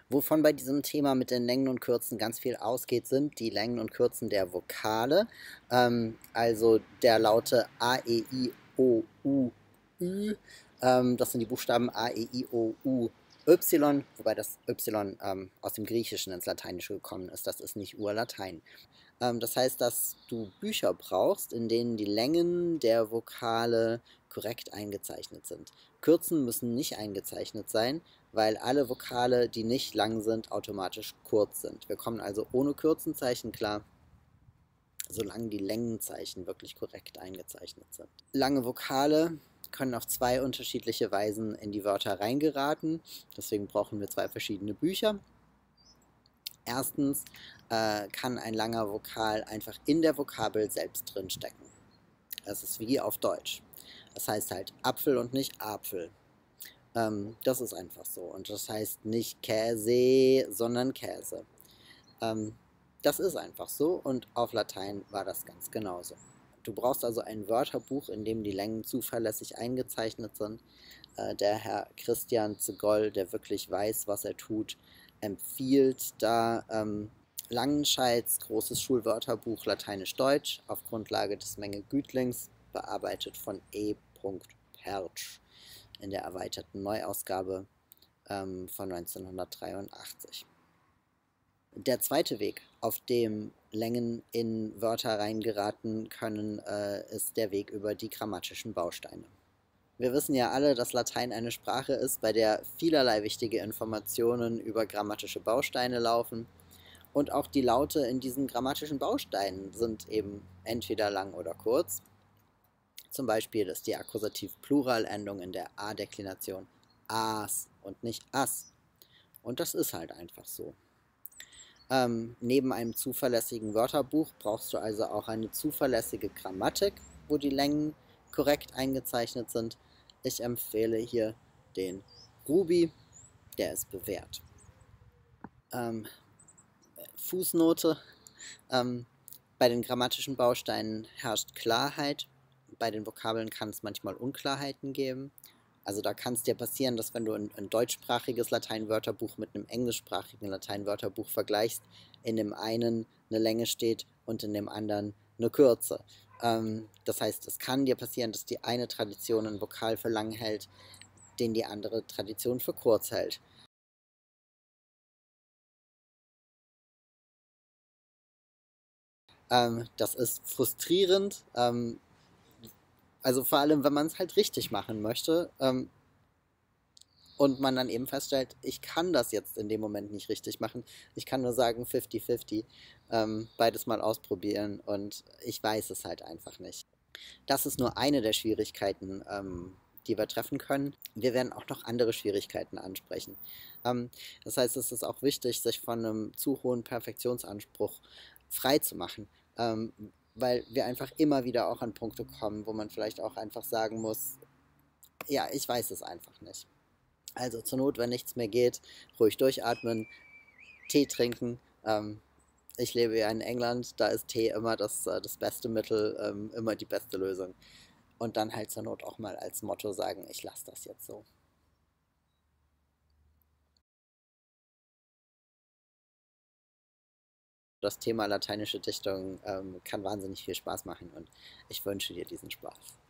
Wovon bei diesem Thema mit den Längen und Kürzen ganz viel ausgeht, sind die Längen und Kürzen der Vokale, also der Laute A, E, I, O, U, Ü. Das sind die Buchstaben A, E, I, O, U, Y, wobei das Y aus dem Griechischen ins Lateinische gekommen ist. Das ist nicht Urlatein. Das heißt, dass du Bücher brauchst, in denen die Längen der Vokale korrekt eingezeichnet sind. Kürzen müssen nicht eingezeichnet sein, weil alle Vokale, die nicht lang sind, automatisch kurz sind. Wir kommen also ohne Kürzenzeichen klar, solange die Längenzeichen wirklich korrekt eingezeichnet sind. Lange Vokale können auf zwei unterschiedliche Weisen in die Wörter reingeraten, deswegen brauchen wir zwei verschiedene Bücher. Erstens kann ein langer Vokal einfach in der Vokabel selbst drin stecken. Das ist wie auf Deutsch. Das heißt halt Apfel und nicht Apfel. Das ist einfach so. Und das heißt nicht Käse, sondern Käse. Das ist einfach so und auf Latein war das ganz genauso. Du brauchst also ein Wörterbuch, in dem die Längen zuverlässig eingezeichnet sind. Der Herr Christian Zegoll, der wirklich weiß, was er tut, empfiehlt da Langenscheids großes Schulwörterbuch Lateinisch-Deutsch auf Grundlage des Menge Gütlings, bearbeitet von E. Pertsch in der erweiterten Neuausgabe von 1983. Der zweite Weg, auf dem Längen in Wörter reingeraten können, ist der Weg über die grammatischen Bausteine. Wir wissen ja alle, dass Latein eine Sprache ist, bei der vielerlei wichtige Informationen über grammatische Bausteine laufen. Und auch die Laute in diesen grammatischen Bausteinen sind eben entweder lang oder kurz. Zum Beispiel ist die Akkusativ-Pluralendung in der A-Deklination as und nicht as. Und das ist halt einfach so. Neben einem zuverlässigen Wörterbuch brauchst du also auch eine zuverlässige Grammatik, wo die Längen korrekt eingezeichnet sind. Ich empfehle hier den Ruby, der ist bewährt. Fußnote: Bei den grammatischen Bausteinen herrscht Klarheit, bei den Vokabeln kann es manchmal Unklarheiten geben. Also da kann es dir passieren, dass wenn du ein deutschsprachiges Lateinwörterbuch mit einem englischsprachigen Lateinwörterbuch vergleichst, in dem einen eine Länge steht und in dem anderen eine Kürze. Das heißt, es kann dir passieren, dass die eine Tradition einen Vokal für lang hält, den die andere Tradition für kurz hält. Das ist frustrierend, also vor allem, wenn man es halt richtig machen möchte, und man dann eben feststellt, ich kann das jetzt in dem Moment nicht richtig machen. Ich kann nur sagen 50-50, beides mal ausprobieren und ich weiß es halt einfach nicht. Das ist nur eine der Schwierigkeiten, die wir treffen können. Wir werden auch noch andere Schwierigkeiten ansprechen. Das heißt, es ist auch wichtig, sich von einem zu hohen Perfektionsanspruch frei zu machen, weil wir einfach immer wieder auch an Punkte kommen, wo man vielleicht auch einfach sagen muss, ja, ich weiß es einfach nicht. Also zur Not, wenn nichts mehr geht, ruhig durchatmen, Tee trinken. Ich lebe ja in England, da ist Tee immer das beste Mittel, immer die beste Lösung. Und dann halt zur Not auch mal als Motto sagen, ich lasse das jetzt so. Das Thema lateinische Dichtung kann wahnsinnig viel Spaß machen und ich wünsche dir diesen Spaß.